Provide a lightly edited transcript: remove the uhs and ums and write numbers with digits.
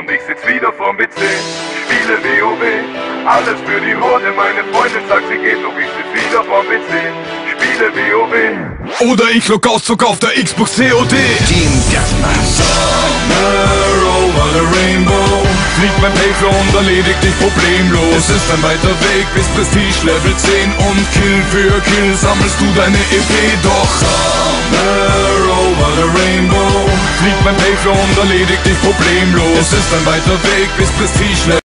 und ich sitz wieder vorm PC. Spiele WoW, alles für die Horde. Meine Freundin sagt, sie geht, doch ich sitz wieder vorm PC. Spiele WoW. Oder ich log aus, zog auf der Xbox COD. Team Deathmatch. Somewhere over the rainbow fliegt mein Paper und erledigt dich problemlos. Es ist ein weiter Weg bis Prestige Level 10 und Kill für Kill sammelst du deine EP. Doch somewhere over the rainbow fliegt mein Paper und erledigt dich problemlos. Es ist ein weiter Weg bis Prestige Level